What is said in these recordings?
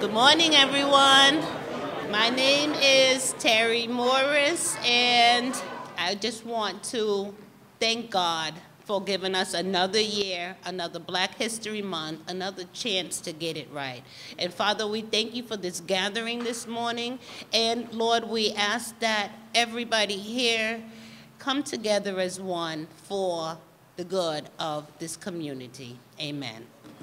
Good morning, everyone. My name is Terry Morris, and I just want to thank God for giving us another year, another Black History Month, another chance to get it right. And Father, we thank you for this gathering this morning. And Lord, we ask that everybody here come together as one for the good of this community. Amen.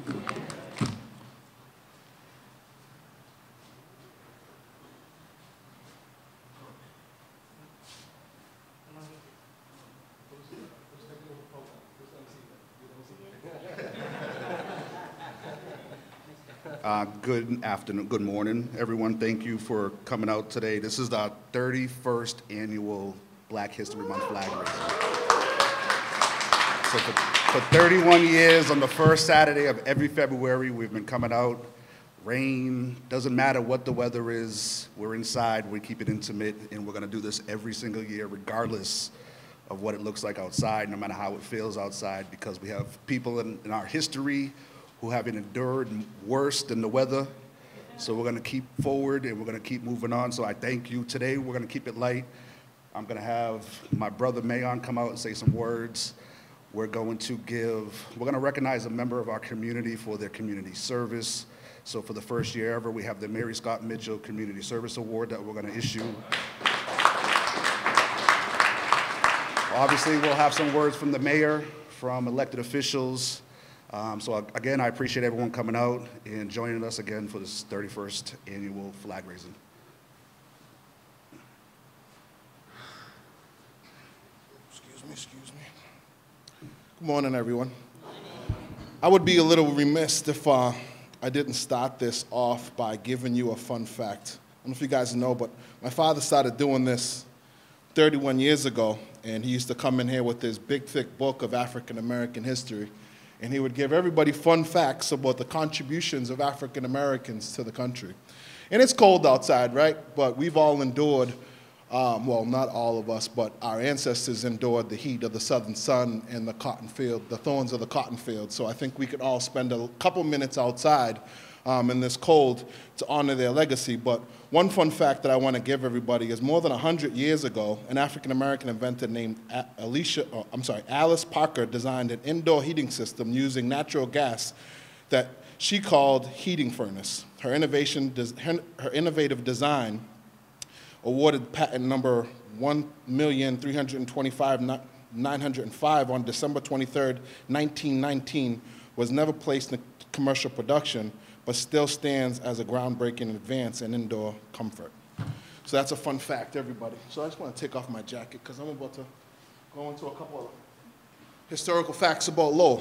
Good afternoon, good morning, everyone. Thank you for coming out today. This is the 31st annual Black History Month flag raising. So for 31 years, on the first Saturday of every February, we've been coming out. Rain, doesn't matter what the weather is, we're inside, we keep it intimate, and we're gonna do this every single year, regardless of what it looks like outside, no matter how it feels outside, because we have people in our history who have endured worse than the weather. So we're gonna keep forward and we're gonna keep moving on. So I thank you. Today we're gonna keep it light. I'm gonna have my brother Mayon come out and say some words. We're gonna recognize a member of our community for their community service. So for the first year ever, we have the Mary Scott Mitchell Community Service Award that we're gonna issue. Obviously, we'll have some words from the mayor, from elected officials. So again, I appreciate everyone coming out and joining us again for this 31st annual flag raising. Excuse me. Good morning, everyone. I would be a little remiss if I didn't start this off by giving you a fun fact. I don't know if you guys know, but my father started doing this 31 years ago, and he used to come in here with this big, thick book of African American history. And he would give everybody fun facts about the contributions of African Americans to the country. And it's cold outside, right? But we've all endured, well, not all of us, but our ancestors endured the heat of the southern sun and the cotton field, the thorns of the cotton field. So I think we could all spend a couple minutes outside in this cold to honor their legacy. But one fun fact that I want to give everybody is more than 100 years ago, an African-American inventor named Alice Parker designed an indoor heating system using natural gas that she called heating furnace. Her innovative design, awarded patent number 1,325,905 on December 23rd, 1919, was never placed in commercial production, but still stands as a groundbreaking advance in indoor comfort. So that's a fun fact, everybody. So I just want to take off my jacket because I'm about to go into a couple of historical facts about Lowell.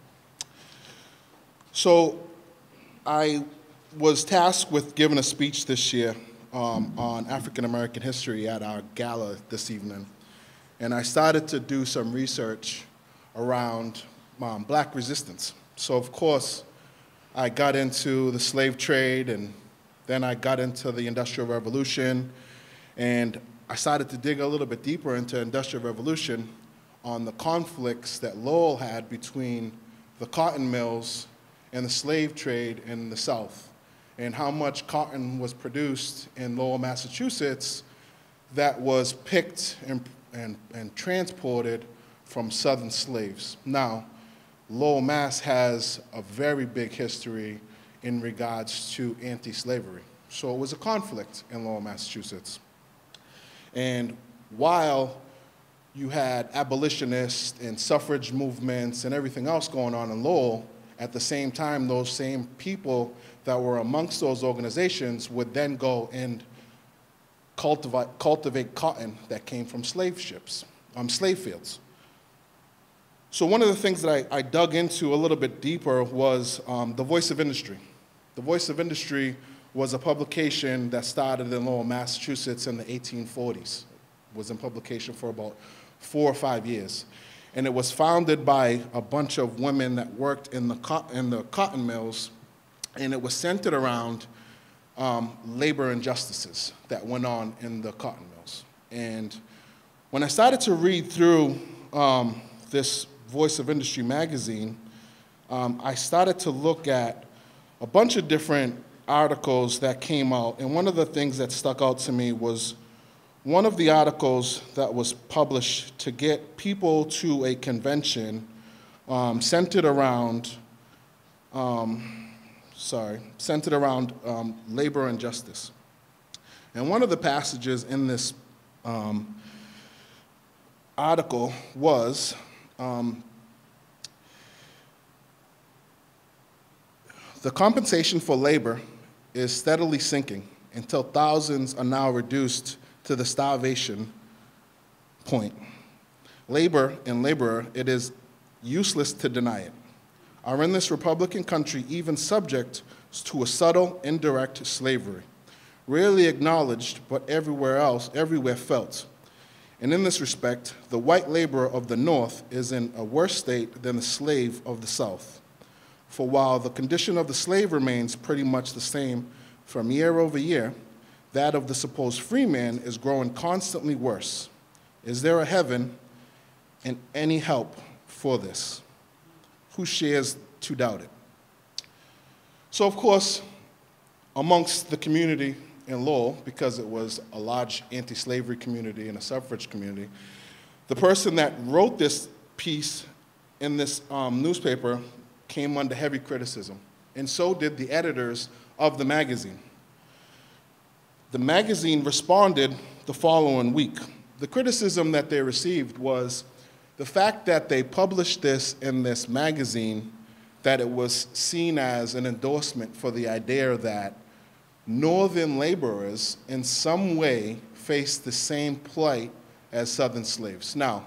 So I was tasked with giving a speech this year on African American history at our gala this evening. And I started to do some research around Black resistance. So of course, I got into the slave trade, and then I got into the Industrial Revolution, and I started to dig a little bit deeper into Industrial Revolution on the conflicts that Lowell had between the cotton mills and the slave trade in the South, and how much cotton was produced in Lowell, Massachusetts that was picked and transported from Southern slaves. Now, Lowell, Mass has a very big history in regards to anti-slavery. So it was a conflict in Lowell, Massachusetts. And while you had abolitionists and suffrage movements and everything else going on in Lowell, at the same time, those same people that were amongst those organizations would then go and cultivate cotton that came from slave ships, slave fields. So one of the things that I dug into a little bit deeper was The Voice of Industry. The Voice of Industry was a publication that started in Lowell, Massachusetts in the 1840s. It was in publication for about 4 or 5 years. And it was founded by a bunch of women that worked in the cotton mills, and it was centered around labor injustices that went on in the cotton mills. And when I started to read through this Voice of Industry magazine, I started to look at a bunch of different articles that came out, and one of the things that stuck out to me was one of the articles that was published to get people to a convention centered around labor and justice. And one of the passages in this article was the compensation for labor is steadily sinking until thousands are now reduced to the starvation point. Labor and laborer, it is useless to deny it, are in this Republican country even subject to a subtle, indirect slavery, rarely acknowledged, but everywhere felt. And in this respect, the white laborer of the North is in a worse state than the slave of the South. For while the condition of the slave remains pretty much the same from year over year, that of the supposed free man is growing constantly worse. Is there a heaven and any help for this? Who shares to doubt it? So, of course, amongst the community in Lowell, because it was a large anti-slavery community and a suffrage community, the person that wrote this piece in this newspaper came under heavy criticism, and so did the editors of the magazine. The magazine responded the following week. The criticism that they received was the fact that they published this in this magazine, that it was seen as an endorsement for the idea that Northern laborers in some way faced the same plight as Southern slaves. Now,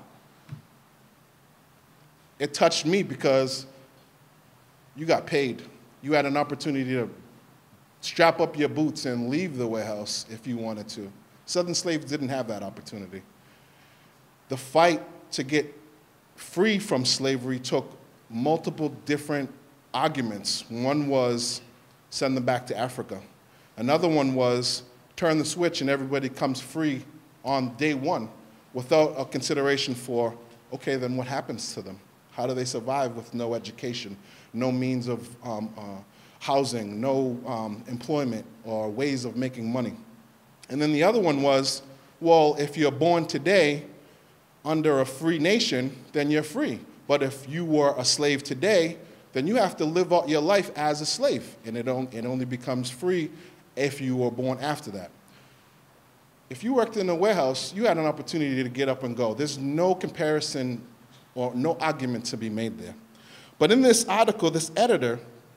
it touched me because you got paid. You had an opportunity to strap up your boots and leave the warehouse if you wanted to. Southern slaves didn't have that opportunity. The fight to get free from slavery took multiple different arguments. One was send them back to Africa. Another one was turn the switch and everybody comes free on day one without a consideration for, okay, then what happens to them? How do they survive with no education, no means of housing, no employment or ways of making money? And then the other one was, well, if you're born today under a free nation, then you're free. But if you were a slave today, then you have to live out your life as a slave, and it only becomes free if you were born after that. If you worked in a warehouse, you had an opportunity to get up and go. There's no comparison or no argument to be made there. But in this article, this editor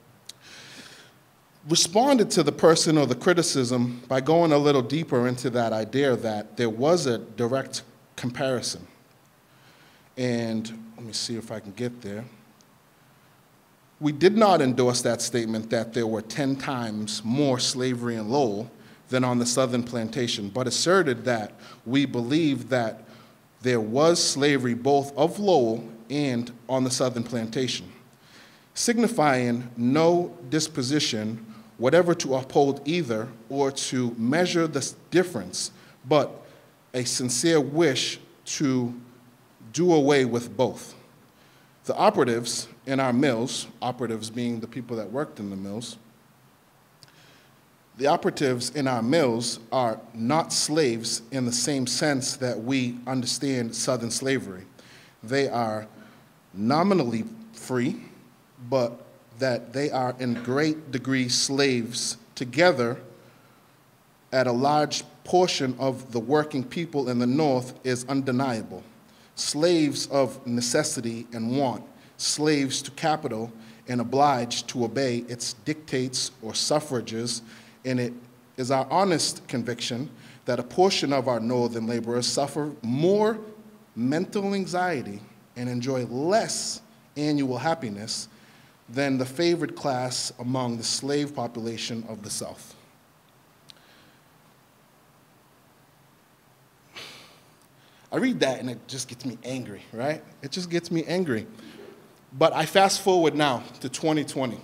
responded to the person or the criticism by going a little deeper into that idea that there was a direct comparison. And let me see if I can get there. We did not endorse that statement that there were 10 times more slavery in Lowell than on the southern plantation, but asserted that we believed that there was slavery both of Lowell and on the southern plantation, signifying no disposition whatever to uphold either or to measure the difference, but a sincere wish to do away with both. The operatives in our mills, operatives being the people that worked in the mills, the operatives in our mills are not slaves in the same sense that we understand Southern slavery. They are nominally free, but that they are in great degree slaves together at a large portion of the working people in the North is undeniable. Slaves of necessity and want, slaves to capital and obliged to obey its dictates or suffrages, and it is our honest conviction that a portion of our northern laborers suffer more mental anxiety and enjoy less annual happiness than the favored class among the slave population of the South. I read that and it just gets me angry, right? It just gets me angry. But I fast forward now to 2020.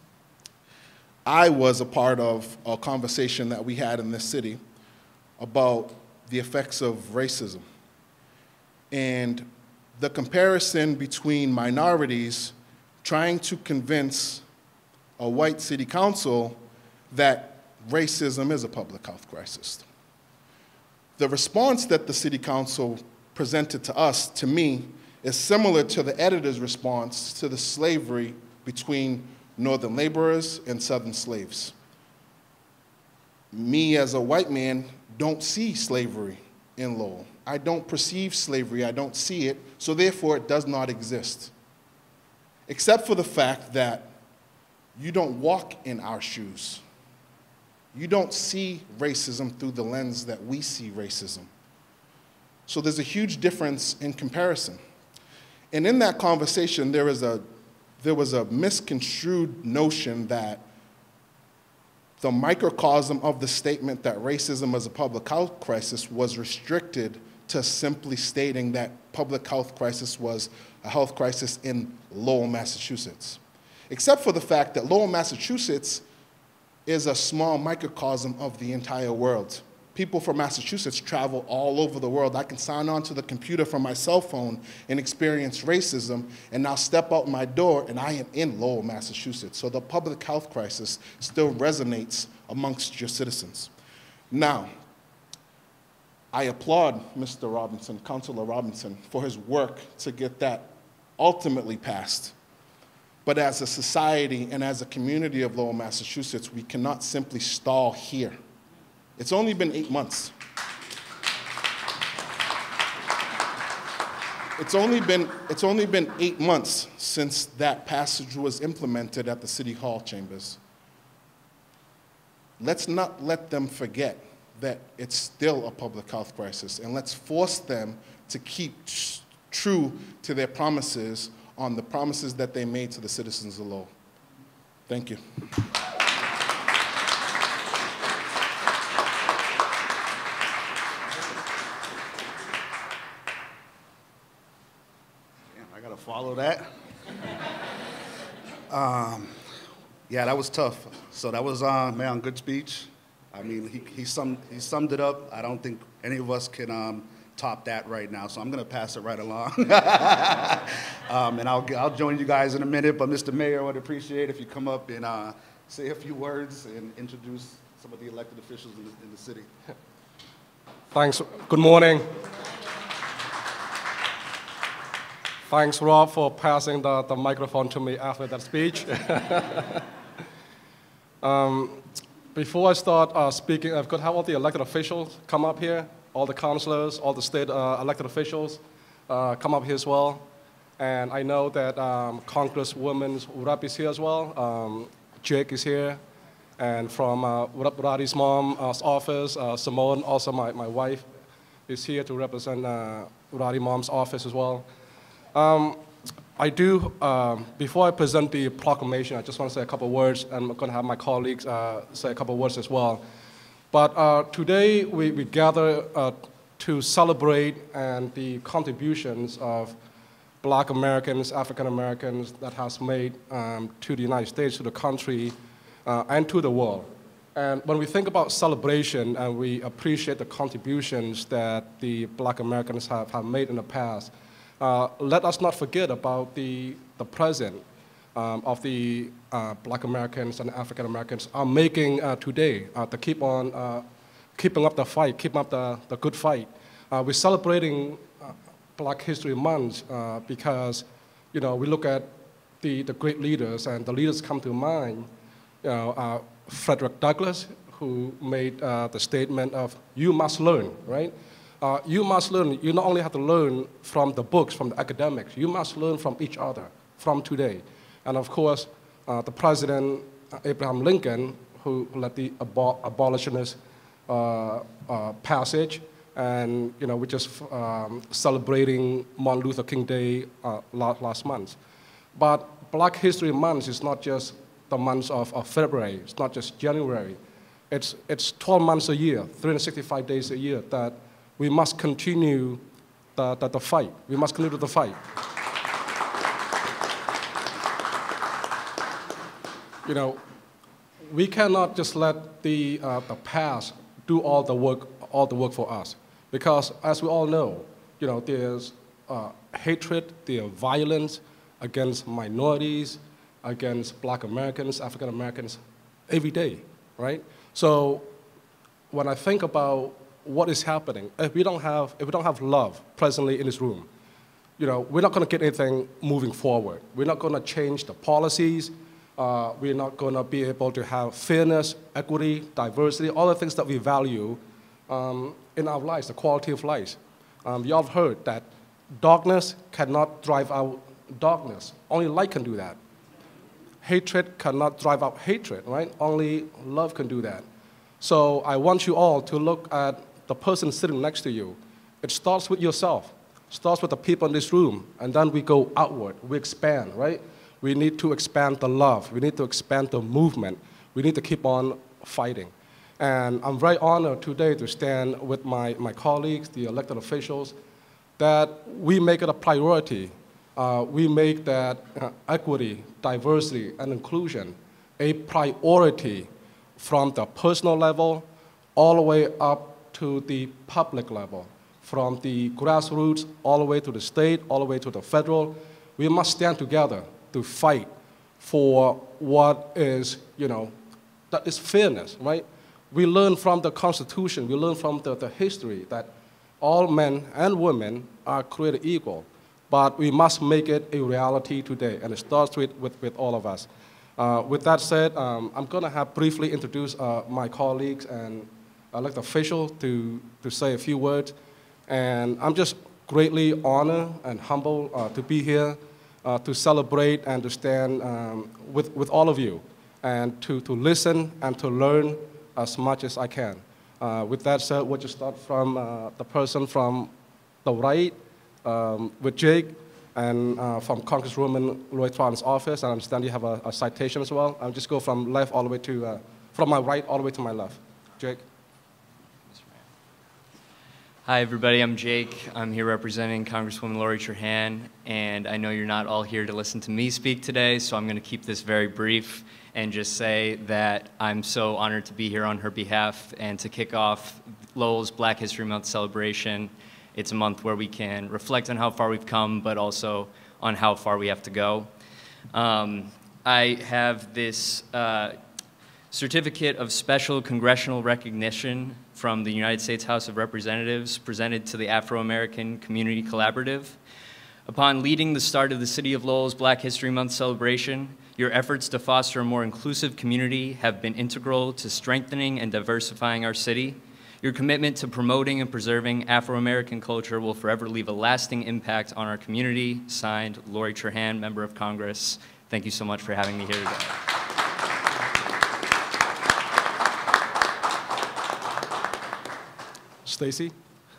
I was a part of a conversation that we had in this city about the effects of racism and the comparison between minorities trying to convince a white city council that racism is a public health crisis. The response that the City Council presented to us, to me, is similar to the editor's response to the slavery between northern laborers and southern slaves. Me, as a white man, don't see slavery in Lowell. I don't perceive slavery, I don't see it, so therefore it does not exist. Except for the fact that you don't walk in our shoes. You don't see racism through the lens that we see racism. So there's a huge difference in comparison. And in that conversation, there was a misconstrued notion that the microcosm of the statement that racism is a public health crisis was restricted to simply stating that public health crisis was a health crisis in Lowell, Massachusetts. Except for the fact that Lowell, Massachusetts is a small microcosm of the entire world. People from Massachusetts travel all over the world. I can sign on to the computer from my cell phone and experience racism, and now step out my door and I am in Lowell, Massachusetts. So the public health crisis still resonates amongst your citizens. Now, I applaud Mr. Robinson, Councilor Robinson, for his work to get that ultimately passed. But as a society and as a community of Lowell, Massachusetts, we cannot simply stall here. It's only been 8 months. It's only been 8 months since that passage was implemented at the City Hall chambers. Let's not let them forget that it's still a public health crisis, and let's force them to keep true to their promises on the promises that they made to the citizens of Lowell. Thank you. I gotta follow that. Yeah, that was tough. So that was, man, good speech. I mean, he summed it up. I don't think any of us can top that right now, so I'm gonna pass it right along. And I'll join you guys in a minute, but Mr. Mayor, I would appreciate if you come up and say a few words and introduce some of the elected officials in the city. Thanks. Good morning. Thanks, Rob, for passing the microphone to me after that speech. Before I start speaking, I could have all the elected officials come up here, all the councilors, all the state elected officials come up here as well. And I know that Congresswoman Urap is here as well. Jake is here. And from Uradi's mom's office, Simone, also my wife, is here to represent Uradi mom's office as well. Before I present the proclamation, I just want to say a couple of words, and I'm going to have my colleagues say a couple of words as well. But today we gather to celebrate and the contributions of Black Americans, African Americans that has made to the United States, to the country, and to the world. And when we think about celebration and we appreciate the contributions that the Black Americans have made in the past, let us not forget about the present of the Black Americans and African Americans are making today to keep on keeping up the fight, keeping up the good fight. We're celebrating Black History Month because, we look at the great leaders, and the leaders come to mind. Frederick Douglass, who made the statement of, you must learn, right? You must learn. You not only have to learn from the books, from the academics, you must learn from each other, from today. And of course, the President, Abraham Lincoln, who led the abolitionist passage, and we're just celebrating Martin Luther King Day last month. But Black History Month is not just the month of February, it's not just January. It's 12 months a year, 365 days a year that we must continue the fight. We must continue the fight. We cannot just let the past do all the work for us, because as we all know, there's hatred, there's violence against minorities, against Black Americans, African Americans, every day, right? So when I think about what is happening, if we don't have love presently in this room, we're not going to get anything moving forward. We're not going to change the policies. We're not going to be able to have fairness, equity, diversity, all the things that we value in our lives, the quality of life. You all have heard that darkness cannot drive out darkness. Only light can do that. Hatred cannot drive out hatred, right? Only love can do that. So I want you all to look at the person sitting next to you. It starts with yourself. It starts with the people in this room, and then we go outward. We expand, right? We need to expand the love. We need to expand the movement. We need to keep on fighting. And I'm very honored today to stand with my colleagues, the elected officials, that we make it a priority. We make that equity, diversity, and inclusion a priority from the personal level all the way up to the public level, from the grassroots all the way to the state, all the way to the federal. We must stand together to fight for what is, that is fairness, right? We learn from the Constitution, we learn from the history that all men and women are created equal, but we must make it a reality today, and it starts with all of us. With that said, I'm going to have briefly introduce my colleagues and elected officials to say a few words, and I'm just greatly honored and humbled to be here to celebrate and to stand with all of you, and to listen and to learn as much as I can. With that said, we'll just start from the person from the right, with Jake, and from Congresswoman Lloyd Tron's office. I understand you have a citation as well. I'll just go from left all the way to, from my right all the way to my left. Jake. Hi, everybody. I'm Jake. I'm here representing Congresswoman Lori Trahan, and I know you're not all here to listen to me speak today, so I'm going to keep this very brief and just say that I'm so honored to be here on her behalf and to kick off Lowell's Black History Month celebration. It's a month where we can reflect on how far we've come, but also on how far we have to go. I have this Certificate of Special Congressional Recognition from the United States House of Representatives presented to the Afro-American Community Collaborative. Upon leading the start of the City of Lowell's Black History Month celebration, your efforts to foster a more inclusive community have been integral to strengthening and diversifying our city. Your commitment to promoting and preserving Afro-American culture will forever leave a lasting impact on our community. Signed, Lori Trahan, Member of Congress. Thank you so much for having me here today. Stacy.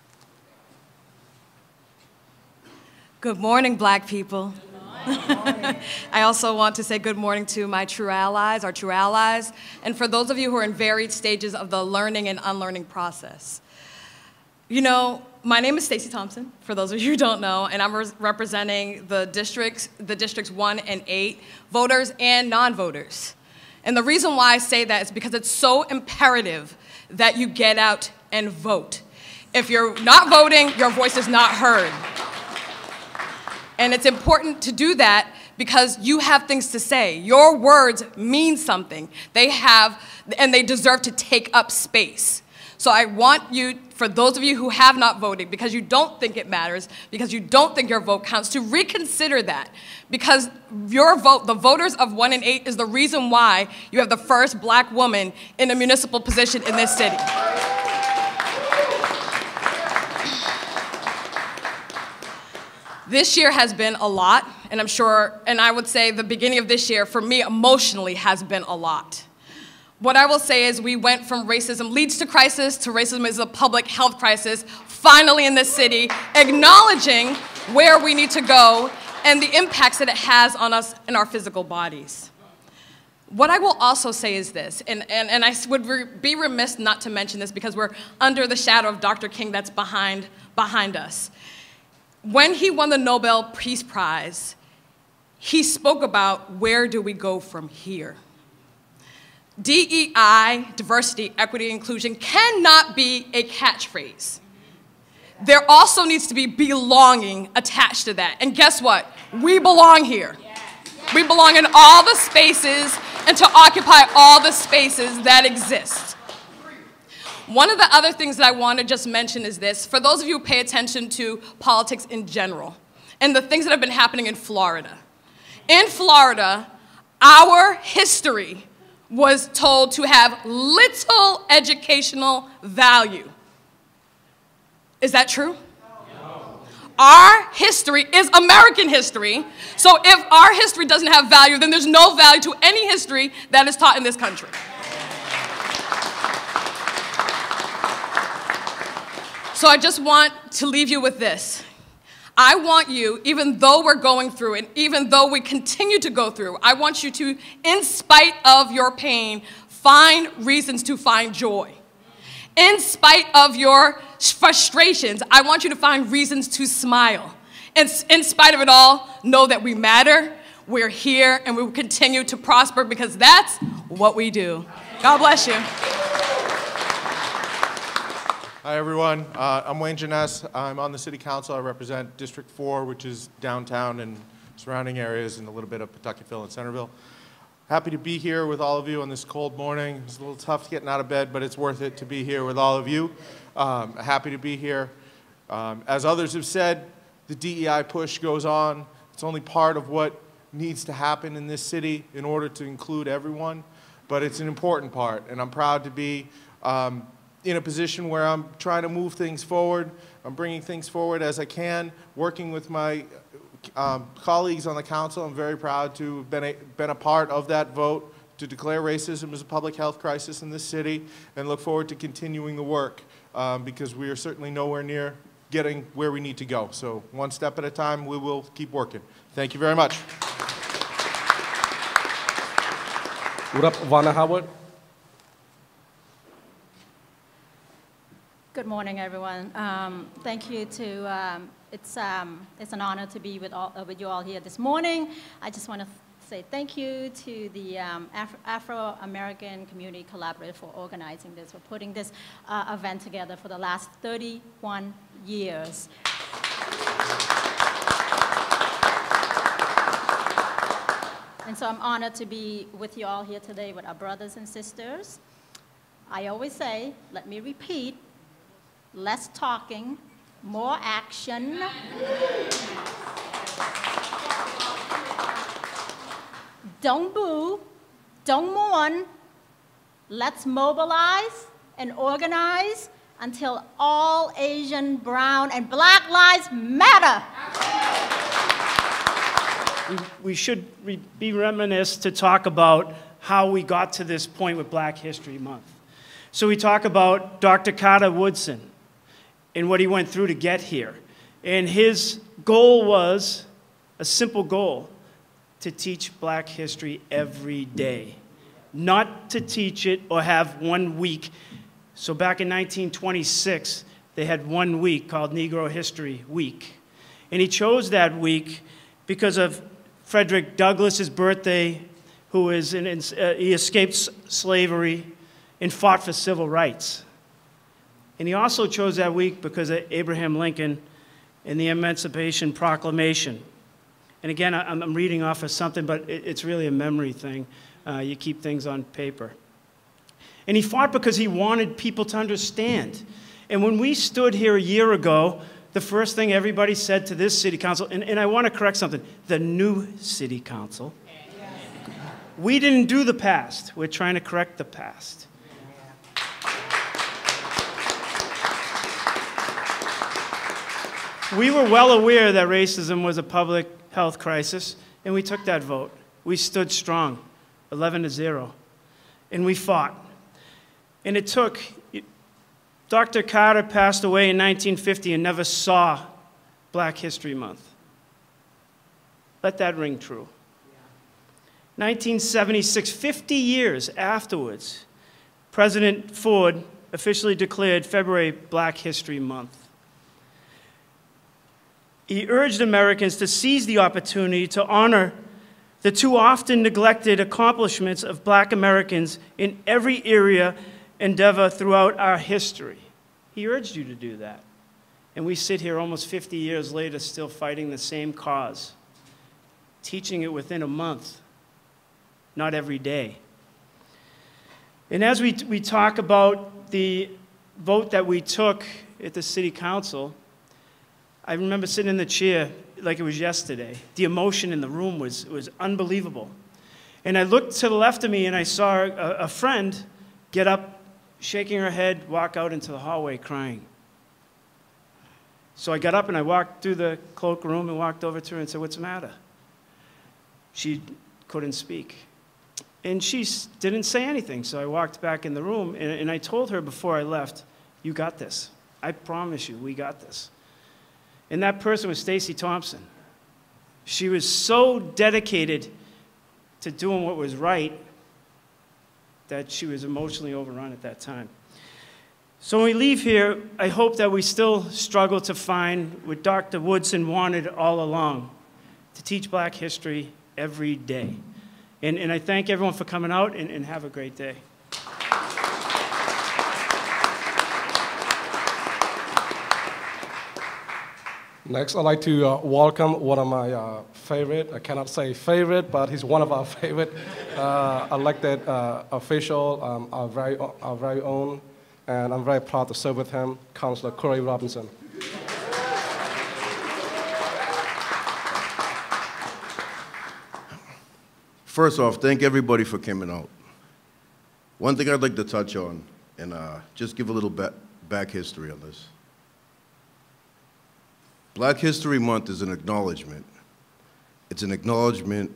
Good morning, Black people. I also want to say good morning to my true allies, our true allies, and for those of you who are in varied stages of the learning and unlearning process. My name is Stacy Thompson, for those of you who don't know, and I'm representing the districts 1 and 8, voters and non-voters. And the reason why I say that is because it's so imperative that you get out and vote. If you're not voting, your voice is not heard. And it's important to do that because you have things to say. Your words mean something. And they deserve to take up space. So I want you, for those of you who have not voted, because you don't think it matters, because you don't think your vote counts, to reconsider that. Because your vote, the voters of 1 and 8, is the reason why you have the first Black woman in a municipal position in this city. This year has been a lot, and I'm sure, and I would say the beginning of this year, for me, emotionally, has been a lot. What I will say is we went from racism leads to crisis to racism is a public health crisis, finally in this city, acknowledging where we need to go and the impacts that it has on us in our physical bodies. What I will also say is this, and I would be remiss not to mention this because we're under the shadow of Dr. King that's behind us. When he won the Nobel Peace Prize, he spoke about where do we go from here. DEI, diversity, equity, inclusion, cannot be a catchphrase. There also needs to be belonging attached to that. And guess what? We belong here. We belong in all the spaces and to occupy all the spaces that exist. One of the other things that I want to just mention is this. For those of you who pay attention to politics in general and the things that have been happening in Florida. In Florida, our history was told to have little educational value. Is that true? No. Our history is American history. So if our history doesn't have value, then there's no value to any history that is taught in this country. So I just want to leave you with this. I want you, even though we're going through and even though we continue to go through, I want you to, in spite of your pain, find reasons to find joy. In spite of your frustrations, I want you to find reasons to smile. And in spite of it all, know that we matter, we're here, and we will continue to prosper because that's what we do. God bless you. Hi, everyone. I'm Wayne Jeunesse. I'm on the City Council. I represent District 4, which is downtown and surrounding areas, and a little bit of Pawtuckettville and Centerville. Happy to be here with all of you on this cold morning. It's a little tough getting out of bed, but it's worth it to be here with all of you. Happy to be here. As others have said, the DEI push goes on. It's only part of what needs to happen in this city in order to include everyone, but it's an important part, and I'm proud to be in a position where I'm trying to move things forward. I'm bringing things forward as I can, working with my colleagues on the council. I'm very proud to have been a part of that vote to declare racism as a public health crisis in this city, and look forward to continuing the work because we are certainly nowhere near getting where we need to go. So one step at a time, we will keep working. Thank you very much. What up, Vanna Howard? Good morning, everyone. Thank you to, it's an honor to be with you all here this morning. I just want to say thank you to the Afro-American Community Collaborative for organizing this, for putting this event together for the last 31 years. And so I'm honored to be with you all here today with our brothers and sisters. I always say, let me repeat, less talking, more action. Don't boo, don't mourn. Let's mobilize and organize until all Asian, brown, and black lives matter. We should be reminiscent to talk about how we got to this point with Black History Month. So we talk about Dr. Carter Woodson and what he went through to get here. And his goal was a simple goal: to teach Black history every day. Not to teach it or have 1 week. So back in 1926, they had 1 week called Negro History Week. And he chose that week because of Frederick Douglass's birthday, who is he escaped slavery and fought for civil rights. And he also chose that week because of Abraham Lincoln and the Emancipation Proclamation. And again, I'm reading off of something, but it's really a memory thing. You keep things on paper. And he fought because he wanted people to understand. And when we stood here a year ago, the first thing everybody said to this city council, and I want to correct something, the new city council, we didn't do the past. We're trying to correct the past. We were well aware that racism was a public health crisis, and we took that vote. We stood strong, 11-0, and we fought. And it took, Dr. Carter passed away in 1950 and never saw Black History Month. Let that ring true. 1976, 50 years afterwards, President Ford officially declared February Black History Month. He urged Americans to seize the opportunity to honor the too often neglected accomplishments of Black Americans in every area endeavor throughout our history. He urged you to do that. And we sit here almost 50 years later still fighting the same cause, teaching it within a month. not every day. And as we talk about the vote that we took at the city council, I remember sitting in the chair like it was yesterday. The emotion in the room was unbelievable. And I looked to the left of me and I saw a friend get up, shaking her head, walk out into the hallway crying. So I got up and I walked through the cloakroom and walked over to her and said, "What's the matter?" She couldn't speak. And she didn't say anything, so I walked back in the room and I told her before I left, "You got this. I promise you, we got this." And that person was Stacy Thompson. She was so dedicated to doing what was right that she was emotionally overrun at that time. So when we leave here, I hope that we still struggle to find what Dr. Woodson wanted all along, to teach Black history every day. And I thank everyone for coming out, and have a great day. Next, I'd like to welcome one of my favorite, I cannot say favorite, but he's one of our favorite elected official, our very own, and I'm very proud to serve with him, Councilor Corey Robinson. First off, thank everybody for coming out. One thing I'd like to touch on, and just give a little back history on this. Black History Month is an acknowledgement. It's an acknowledgement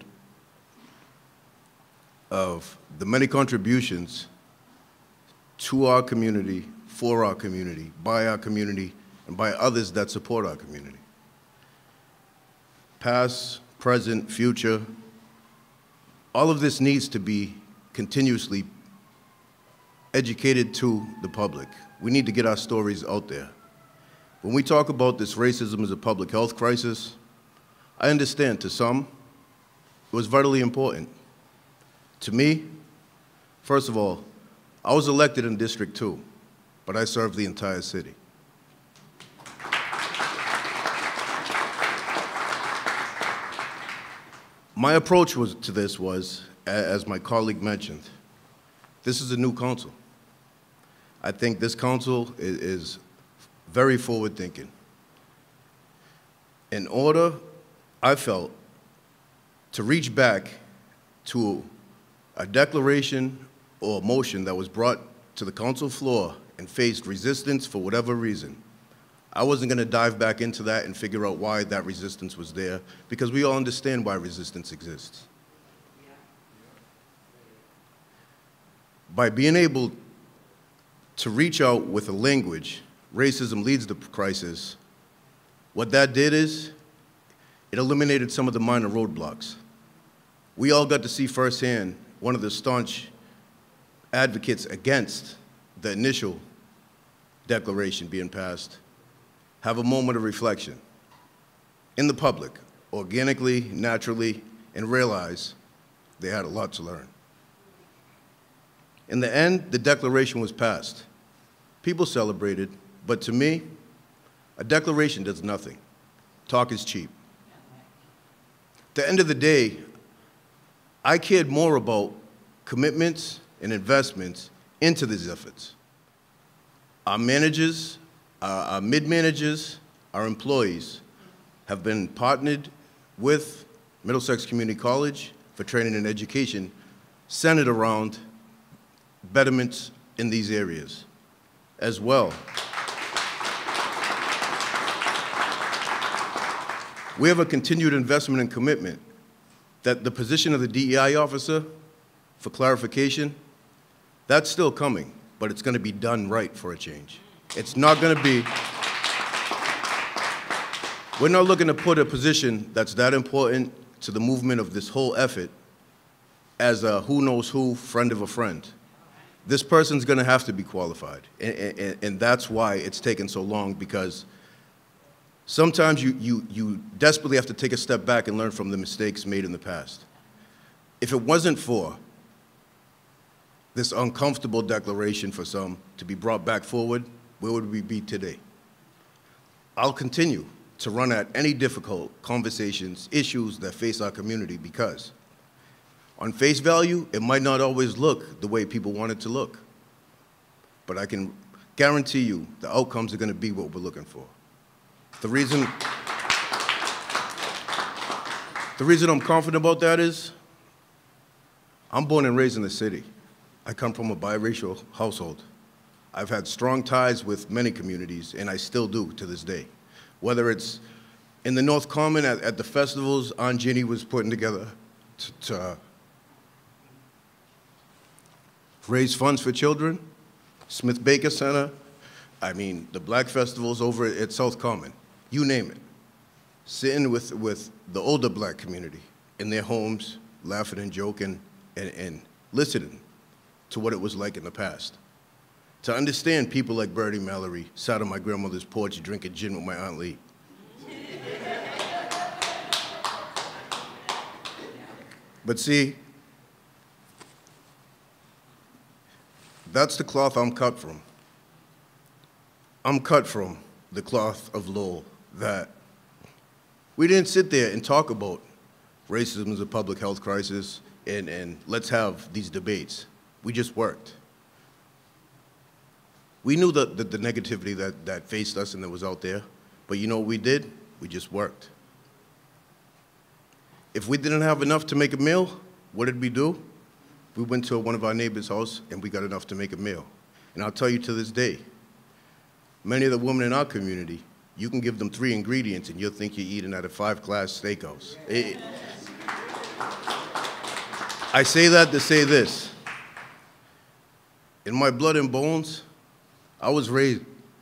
of the many contributions to our community, for our community, by our community, and by others that support our community. Past, present, future, all of this needs to be continuously educated to the public. We need to get our stories out there. When we talk about this racism as a public health crisis, I understand to some it was vitally important. To me, first of all, I was elected in District 2, but I served the entire city. My approach to this was, as my colleague mentioned, this is a new council. I think this council is very forward-thinking. In order, I felt, to reach back to a declaration or a motion that was brought to the council floor and faced resistance for whatever reason, I wasn't going to dive back into that and figure out why that resistance was there, because we all understand why resistance exists. By being able to reach out with a language, racism leads the crisis, what that did is it eliminated some of the minor roadblocks. We all got to see firsthand one of the staunch advocates against the initial declaration being passed have a moment of reflection in the public, organically, naturally, and realize they had a lot to learn. In the end, the declaration was passed. People celebrated, but to me, a declaration does nothing. Talk is cheap. At the end of the day, I cared more about commitments and investments into these efforts. Our managers, our mid-managers, our employees have been partnered with Middlesex Community College for training and education centered around betterments in these areas as well. We have a continued investment and commitment that the position of the DEI officer, for clarification, that's still coming, but it's going to be done right for a change. It's not going to be, we're not looking to put a position that's that important to the movement of this whole effort as a who knows who, friend of a friend. This person's going to have to be qualified, and that's why it's taken so long, because sometimes you desperately have to take a step back and learn from the mistakes made in the past. If it wasn't for this uncomfortable declaration for some to be brought back forward, where would we be today? I'll continue to run at any difficult conversations, issues that face our community, because On face value, it might not always look the way people want it to look. But I can guarantee you the outcomes are going to be what we're looking for. The reason I'm confident about that is I'm born and raised in the city. I come from a biracial household. I've had strong ties with many communities, and I still do to this day. Whether it's in the North Common at the festivals Aunt Ginny was putting together to raise funds for children, Smith Baker Center, I mean, the Black festivals over at South Common, you name it. Sitting with the older Black community in their homes, laughing and joking, and listening to what it was like in the past. To understand people like Birdie Mallory sat on my grandmother's porch drinking gin with my Aunt Lee. But see, that's the cloth I'm cut from. I'm cut from the cloth of Lowell, that we didn't sit there and talk about racism as a public health crisis and let's have these debates. We just worked. We knew the negativity that faced us and that was out there, but you know what we did? We just worked. If we didn't have enough to make a meal, what did we do? We went to one of our neighbors' house and we got enough to make a meal. And I'll tell you to this day, many of the women in our community, you can give them 3 ingredients and you'll think you're eating at a 5-class steakhouse. I say that to say this. In my blood and bones, I was raised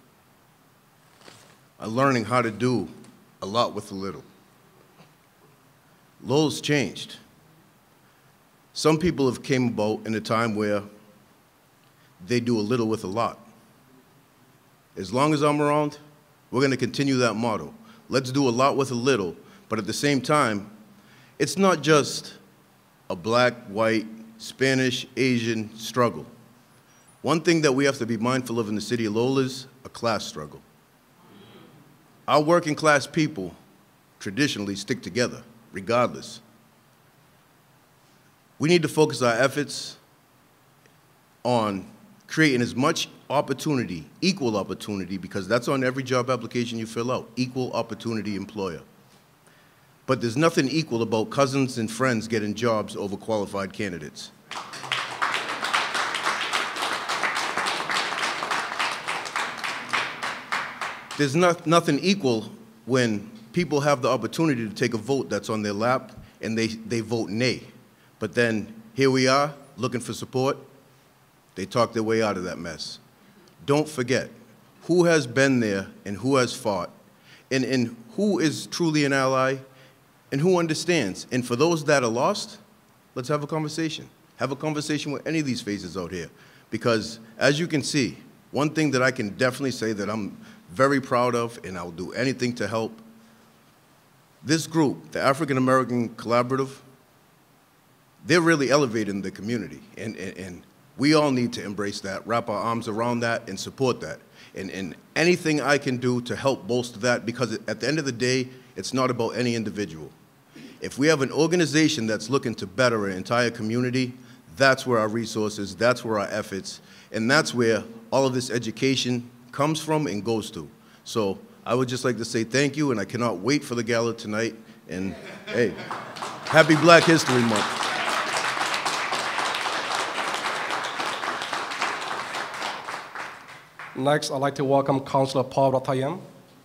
learning how to do a lot with a little. Lowell's changed. Some people have came about in a time where they do a little with a lot. As long as I'm around, we're going to continue that motto. Let's do a lot with a little, but at the same time, it's not just a black, white, Spanish, Asian struggle. One thing that we have to be mindful of in the city of Lowell is a class struggle. Our working class people traditionally stick together, regardless. We need to focus our efforts on creating as much opportunity, equal opportunity, because that's on every job application you fill out, equal opportunity employer. But there's nothing equal about cousins and friends getting jobs over qualified candidates. There's nothing equal when people have the opportunity to take a vote that's on their lap and they vote nay. But then here we are looking for support. They talk their way out of that mess. Don't forget who has been there and who has fought and who is truly an ally and who understands. And for those that are lost, let's have a conversation. Have a conversation with any of these faces out here. Because as you can see, one thing that I can definitely say that I'm very proud of, and I'll do anything to help, this group, the African American Collaborative, they're really elevating the community. And we all need to embrace that, wrap our arms around that, and support that. And anything I can do to help bolster that, because at the end of the day, it's not about any individual. If we have an organization that's looking to better an entire community, that's where our resources, that's where our efforts, and that's where all of this education comes from and goes to. So I would just like to say thank you, and I cannot wait for the gala tonight. And hey, happy Black History Month. Next, I'd like to welcome Councillor Paul Ratayam.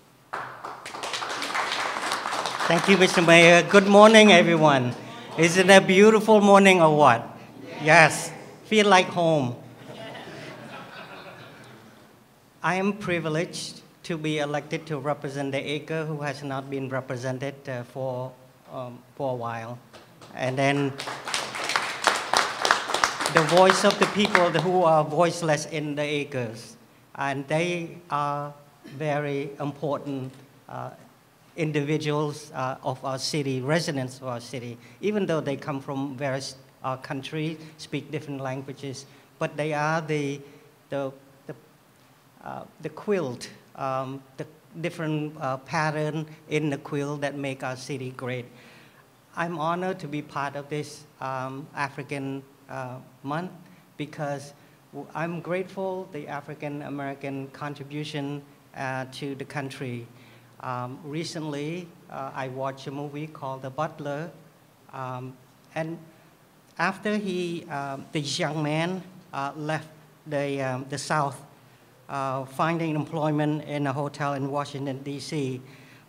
Thank you, Mr. Mayor. Good morning, everyone. Is it a beautiful morning or what? Yes. Feel like home. I am privileged to be elected to represent the acre who has not been represented for a while. And then the voice of the people who are voiceless in the acres. And they are very important individuals of our city, residents of our city, even though they come from various countries, speak different languages, but they are the quilt, the different pattern in the quilt that make our city great. I'm honored to be part of this African month because I'm grateful the African American contribution to the country. Recently, I watched a movie called The Butler, and after this young man left the South, finding employment in a hotel in Washington, D.C.,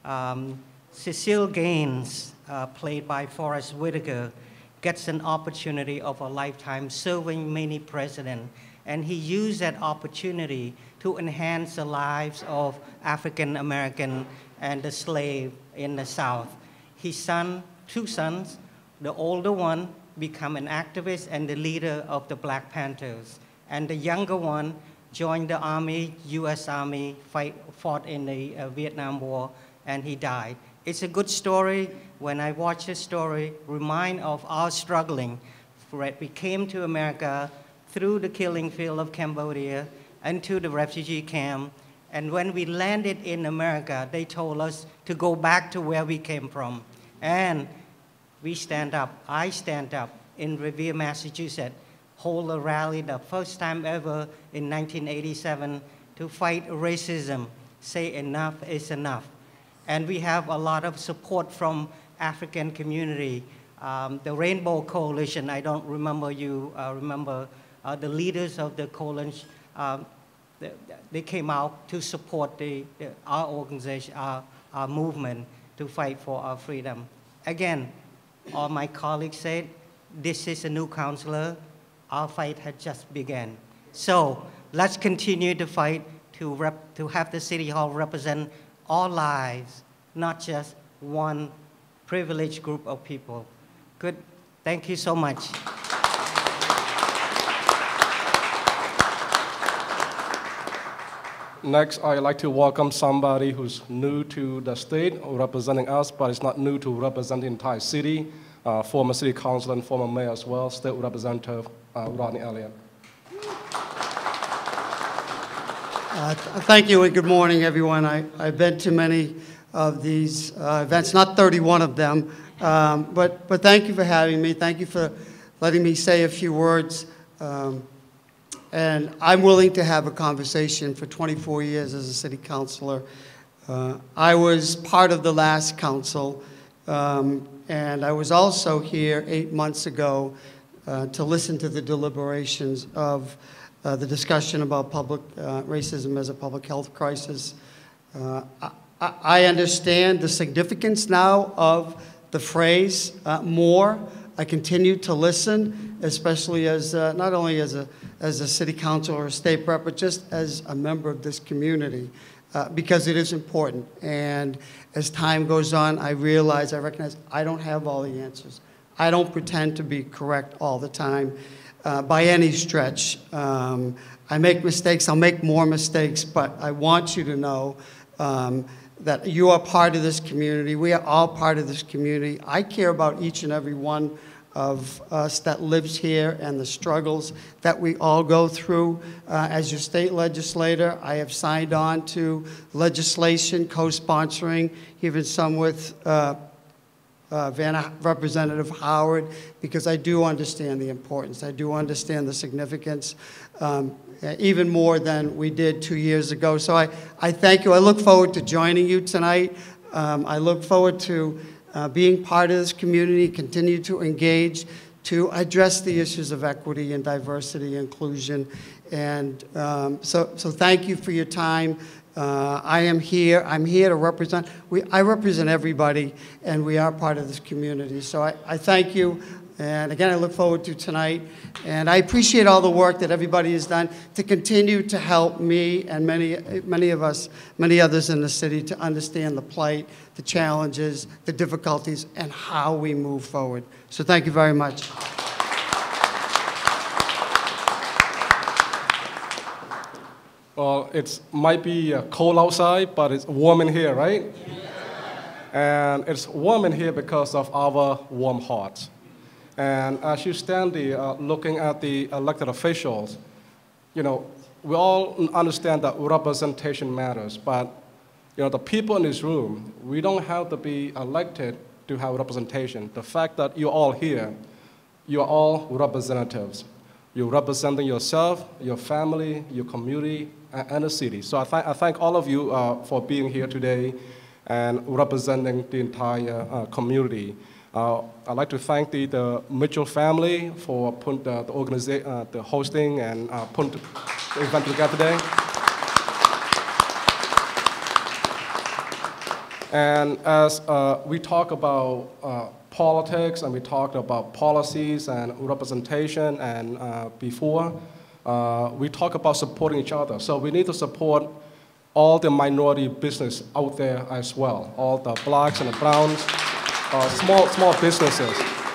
Cecil Gaines, played by Forrest Whitaker, gets an opportunity of a lifetime serving many presidents. And he used that opportunity to enhance the lives of African American and the slave in the South. His two sons, the older one become an activist and the leader of the Black Panthers. And the younger one joined the Army, U.S. Army, fought in the Vietnam War, and he died. It's a good story. When I watch this story, remind of our struggling. We came to America through the killing field of Cambodia and to the refugee camp. And when we landed in America, they told us to go back to where we came from. And we stand up, I stand up in Revere, Massachusetts, hold a rally the first time ever in 1987 to fight racism, say enough is enough. And we have a lot of support from African community. The Rainbow Coalition, I don't remember you remember the leaders of the coalition, they came out to support our organization, our movement to fight for our freedom. Again, all my colleagues said, this is a new counselor, our fight had just begun. So let's continue to fight to have the City Hall represent all lives, not just one privileged group of people. Good, thank you so much. Next, I'd like to welcome somebody who's new to the state, representing us, but is not new to represent the entire city. Former city councilor and former mayor as well, State Representative Rodney Elliott. Thank you and good morning, everyone. I've been to many of these events, not 31 of them, but thank you for having me. Thank you for letting me say a few words. And I'm willing to have a conversation. For 24 years as a city councilor, I was part of the last council, and I was also here 8 months ago to listen to the deliberations of the discussion about public racism as a public health crisis. I understand the significance now of the phrase more. I continue to listen, especially as not only as a city council or a state rep, but just as a member of this community, because it is important. And as time goes on, I recognize I don't have all the answers. I don't pretend to be correct all the time by any stretch. I make mistakes, I'll make more mistakes, but I want you to know that you are part of this community. We are all part of this community. I care about each and every one of us that lives here and the struggles that we all go through. As your state legislator, I have signed on to legislation, co-sponsoring, even some with Representative Howard, because I do understand the importance. I do understand the significance, even more than we did 2 years ago. So I thank you. I look forward to joining you tonight. I look forward to being part of this community, continue to engage, to address the issues of equity and diversity, inclusion. And so thank you for your time. I'm here to represent, I represent everybody, and we are part of this community. So I thank you, and again, I look forward to tonight. And I appreciate all the work that everybody has done to continue to help me and many others in the city to understand the plight, the challenges, the difficulties, and how we move forward. So thank you very much. Well, it might be cold outside, but it's warm in here, right? And it's warm in here because of our warm hearts. And as you stand there looking at the elected officials, you know, we all understand that representation matters, but you know, the people in this room, we don't have to be elected to have representation. The fact that you're all here, you're all representatives. You're representing yourself, your family, your community, and the city. So I thank all of you for being here today and representing the entire community. I'd like to thank the Mitchell family for putting the hosting and putting the event together today. And as we talk about politics and we talk about policies and representation and before, we talk about supporting each other. So we need to support all the minority business out there as well, all the blacks and the browns, small businesses.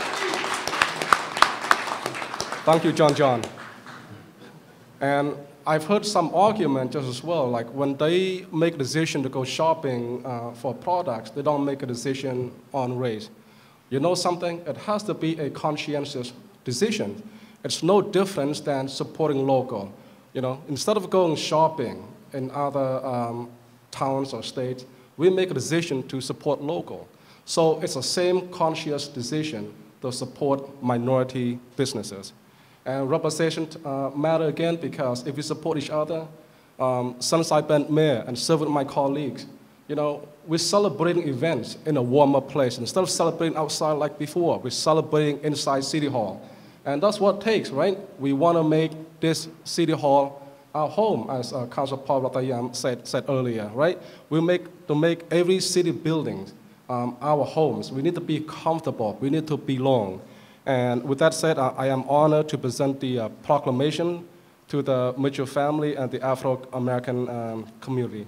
Thank you, John. And I've heard some argument just as well, like when they make a decision to go shopping for products, they don't make a decision on race. You know something? It has to be a conscientious decision. It's no different than supporting local. You know, instead of going shopping in other towns or states, we make a decision to support local. So it's the same conscious decision to support minority businesses. And representation matter again because if we support each other, Sunnyside Bend Mayor and several of my colleagues, you know, we're celebrating events in a warmer place. Instead of celebrating outside like before, we're celebrating inside City Hall. And that's what it takes, right? We want to make this City Hall our home, as Councilor Paul Ratayam said earlier, right? We make every city building our homes. We need to be comfortable. We need to belong. And with that said, I am honored to present the proclamation to the Mitchell family and the Afro-American community.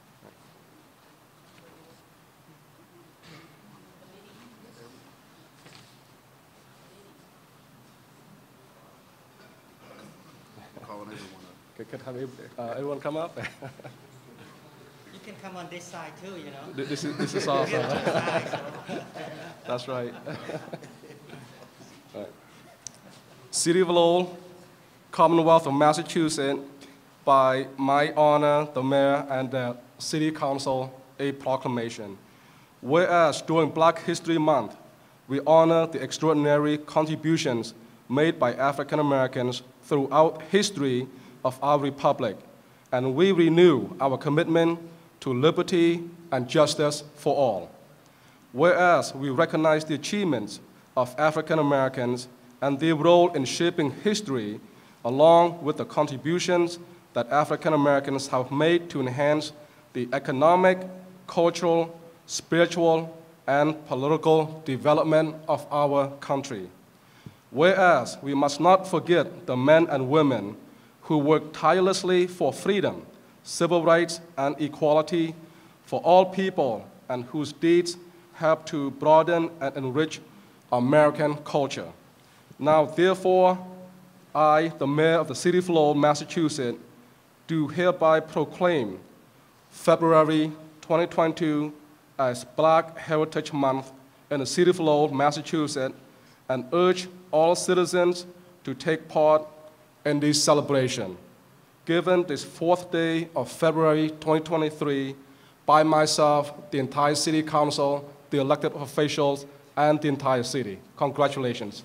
Can everyone come up? You can come on this side too, you know. This is awesome. That's right. Right. City of Lowell, Commonwealth of Massachusetts, by my honor, the mayor and the city council, a proclamation. Whereas during Black History Month, we honor the extraordinary contributions made by African Americans throughout history of our republic, and we renew our commitment to liberty and justice for all. Whereas we recognize the achievements of African Americans and their role in shaping history, along with the contributions that African Americans have made to enhance the economic, cultural, spiritual, and political development of our country. Whereas we must not forget the men and women who work tirelessly for freedom, civil rights, and equality for all people, and whose deeds help to broaden and enrich American culture. Now, therefore, I, the mayor of the city of Lowell, Massachusetts, do hereby proclaim February 2022 as Black Heritage Month in the city of Lowell, Massachusetts, and urge all citizens to take part in this celebration. Given this 4th day of February 2023, by myself, the entire city council, the elected officials, and the entire city. Congratulations.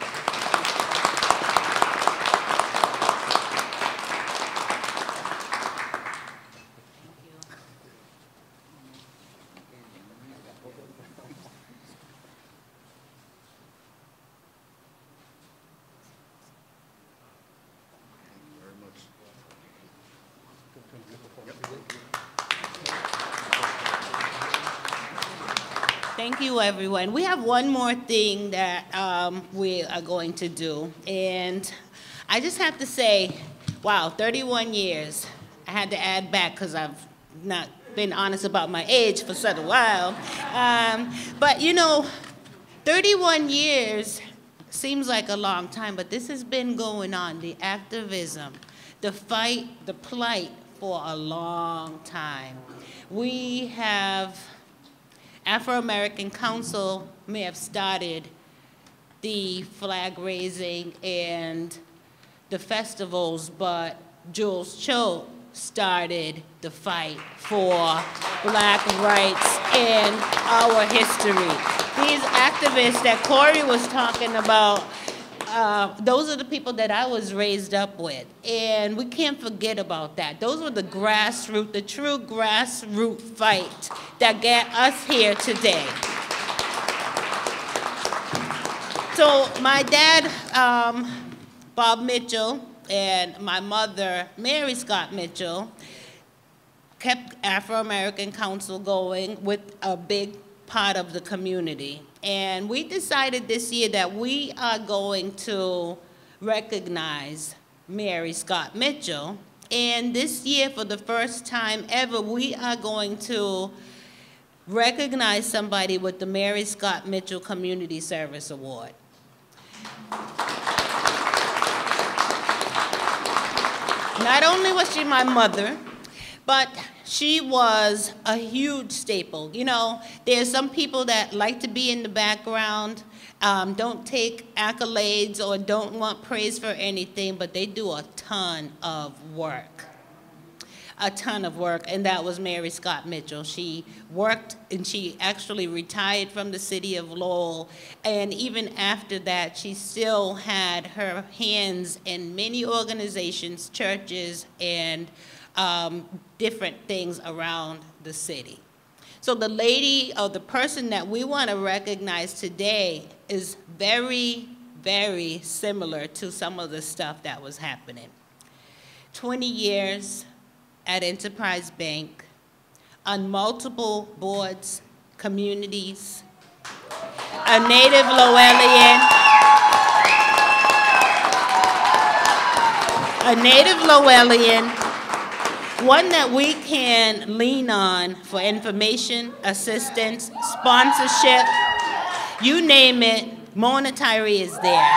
Thank you, everyone. We have one more thing that we are going to do. And I just have to say, wow, 31 years. I had to add back because I've not been honest about my age for such a while. But you know, 31 years seems like a long time, but this has been going on, the activism, the fight, the plight for a long time. We have Afro-American Council may have started the flag raising and the festivals, but Jules Cho started the fight for black rights and our history. These activists that Corey was talking about, those are the people that I was raised up with, and we can't forget about that. Those were the grassroots, the true grassroots fight that got us here today. So my dad, Bob Mitchell, and my mother, Mary Scott Mitchell, kept Afro-American Council going with a big part of the community. And we decided this year that we are going to recognize Mary Scott Mitchell. And this year, for the first time ever, we are going to recognize somebody with the Mary Scott Mitchell Community Service Award. Not only was she my mother, but she was a huge staple. You know, there's some people that like to be in the background, don't take accolades or don't want praise for anything, but they do a ton of work. A ton of work, and that was Mary Scott Mitchell. She worked, and she actually retired from the city of Lowell, and even after that, she still had her hands in many organizations, churches, and different things around the city. So the lady, or the person that we want to recognize today is very, very similar to some of the stuff that was happening. 20 years at Enterprise Bank, on multiple boards, communities, a native Lowellian, one that we can lean on for information, assistance, sponsorship, you name it, Mona Tyree is there.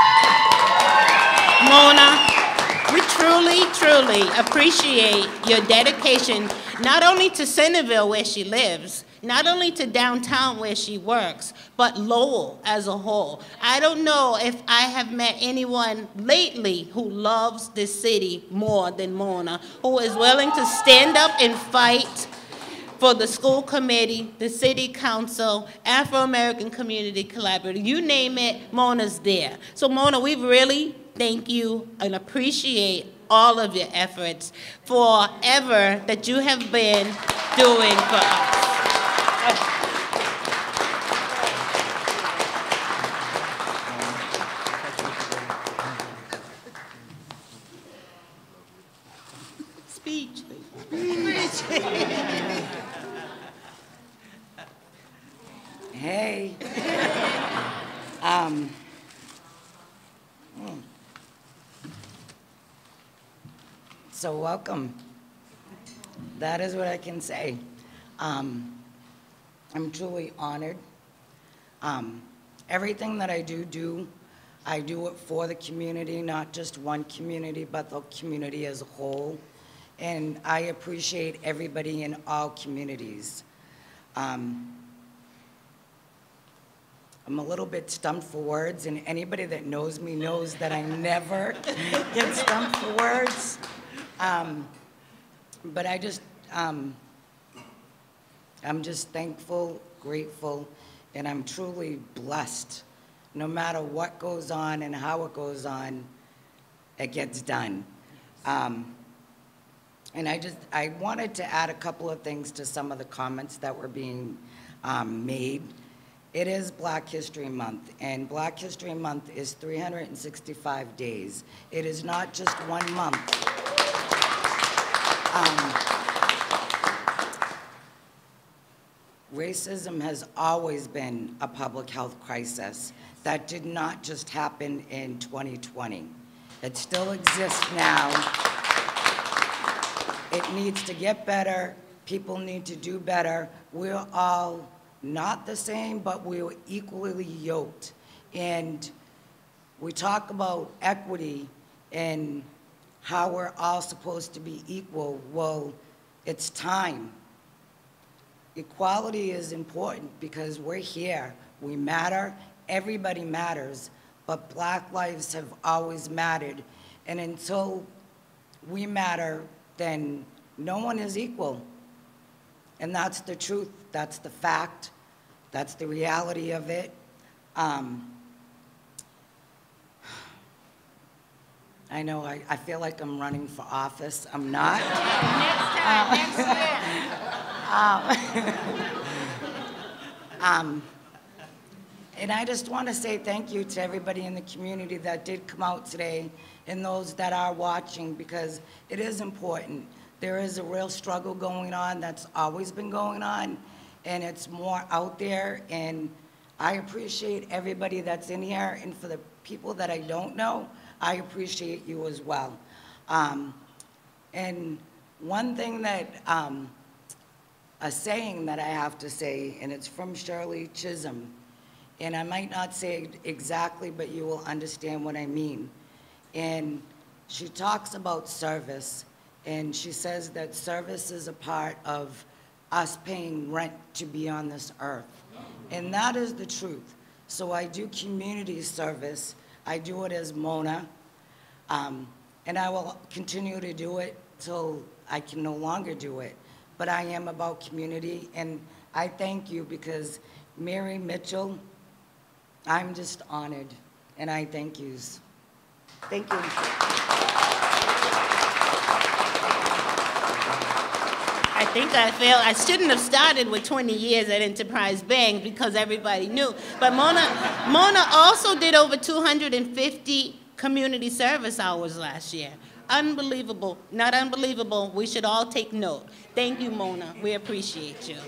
Mona, we truly, truly appreciate your dedication, not only to Centerville where she lives, not only to downtown where she works, but Lowell as a whole. I don't know if I have met anyone lately who loves this city more than Mona, who is willing to stand up and fight for the school committee, the city council, Afro-American Community Collaborative, you name it, Mona's there. So Mona, we really thank you and appreciate all of your efforts forever that you have been doing for us. Speech. Hey. So welcome. That is what I can say. I'm truly honored. Everything that I do, I do it for the community, not just one community, but the community as a whole. And I appreciate everybody in all communities. I'm a little bit stumped for words, and anybody that knows me knows that I never get stumped for words. But I'm just thankful, grateful, and I'm truly blessed. No matter what goes on and how it goes on, it gets done. And I wanted to add a couple of things to some of the comments that were being made. It is Black History Month, and Black History Month is 365 days. It is not just 1 month. Racism has always been a public health crisis. That did not just happen in 2020. It still exists now. It needs to get better. People need to do better. We're all not the same, but we're equally yoked. And we talk about equity and how we're all supposed to be equal. Well, it's time. Equality is important because we're here. We matter. Everybody matters. But Black lives have always mattered. And until we matter, then no one is equal. And that's the truth, that's the fact, that's the reality of it. I know I feel like I'm running for office. I'm not. Next time. And I just want to say thank you to everybody in the community that did come out today and those that are watching, because it is important. There is a real struggle going on that's always been going on, and it's more out there, and I appreciate everybody that's in here, and for the people that I don't know, I appreciate you as well. And one thing that, a saying that I have to say, and it's from Shirley Chisholm, and I might not say it exactly, but you will understand what I mean. And she talks about service, and she says that service is a part of us paying rent to be on this earth. And that is the truth. So I do community service. I do it as Mona, and I will continue to do it till I can no longer do it. But I am about community, and I thank you because Mary Mitchell, I'm just honored, and I thank yous. Thank you. I think I failed. I shouldn't have started with 20 years at Enterprise Bank because everybody knew. But Mona also did over 250 community service hours last year. Unbelievable. Not unbelievable. We should all take note. Thank you, Mona. We appreciate you.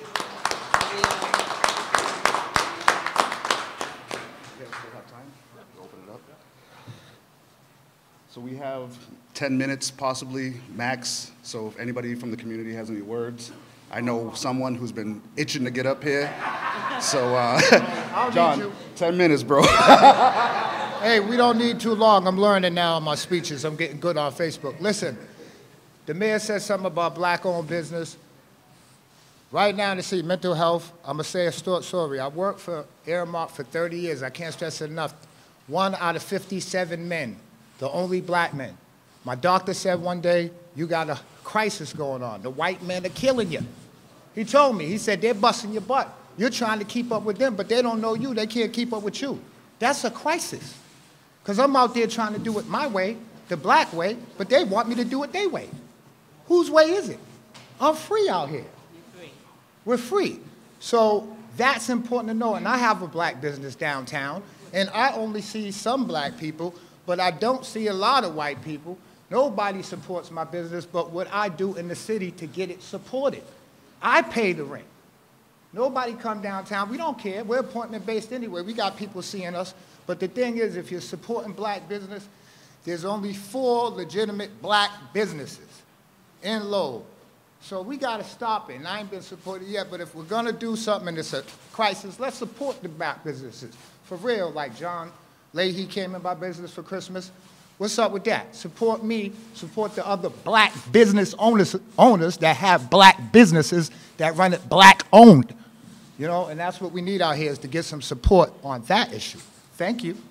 So we have 10 minutes possibly, max. So if anybody from the community has any words. I know someone who's been itching to get up here. So, John, 10 minutes, bro. Hey, we don't need too long. I'm learning now in my speeches. I'm getting good on Facebook. Listen, the mayor said something about black-owned business. Right now in the city, mental health, I'm going to say a short story. I worked for Aramark for 30 years. I can't stress it enough. 1 out of 57 men, the only black men. My doctor said one day, you got a crisis going on. The white men are killing you. He told me, he said, they're busting your butt. You're trying to keep up with them, but they don't know you. They can't keep up with you. That's a crisis. Because I'm out there trying to do it my way, the black way, but they want me to do it their way. Whose way is it? I'm free out here. You're free. We're free. So that's important to know. And I have a black business downtown, and I only see some black people, but I don't see a lot of white people. Nobody supports my business but what I do in the city to get it supported. I pay the rent. Nobody come downtown. We don't care. We're appointment-based anyway. We got people seeing us. But the thing is, if you're supporting black business, there's only 4 legitimate black businesses in Lowell. So we got to stop it. And I ain't been supported yet, but if we're going to do something and it's a crisis, let's support the black businesses. For real, like John Leahy came in my business for Christmas. What's up with that? Support me, support the other black business owners that have black businesses that run it black-owned. You know, and that's what we need out here is to get some support on that issue. Thank you.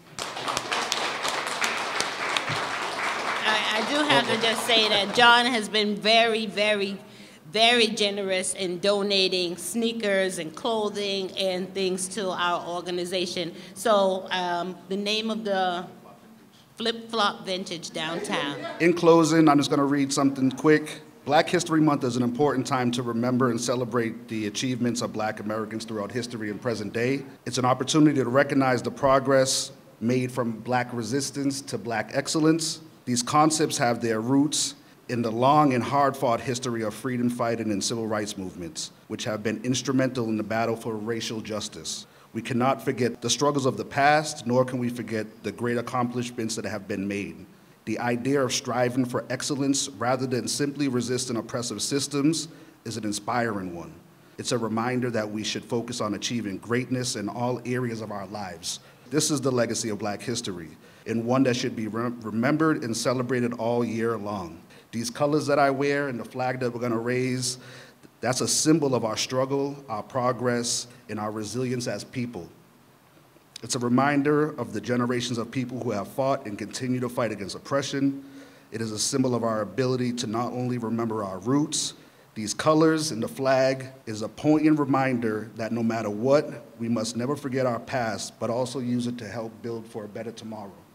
I do have to just say that John has been very, very, very generous in donating sneakers and clothing and things to our organization. So the name of the Flip-Flop Vintage downtown. In closing, I'm just going to read something quick. Black History Month is an important time to remember and celebrate the achievements of black Americans throughout history and present day. It's an opportunity to recognize the progress made from black resistance to black excellence. These concepts have their roots in the long and hard-fought history of freedom fighting and civil rights movements, which have been instrumental in the battle for racial justice. We cannot forget the struggles of the past, nor can we forget the great accomplishments that have been made. The idea of striving for excellence rather than simply resisting oppressive systems is an inspiring one. It's a reminder that we should focus on achieving greatness in all areas of our lives. This is the legacy of black history, and one that should be remembered and celebrated all year long. These colors that I wear and the flag that we're going to raise, that's a symbol of our struggle, our progress, and our resilience as people. It's a reminder of the generations of people who have fought and continue to fight against oppression. It is a symbol of our ability to not only remember our roots, these colors and the flag is a poignant reminder that no matter what, we must never forget our past, but also use it to help build for a better tomorrow.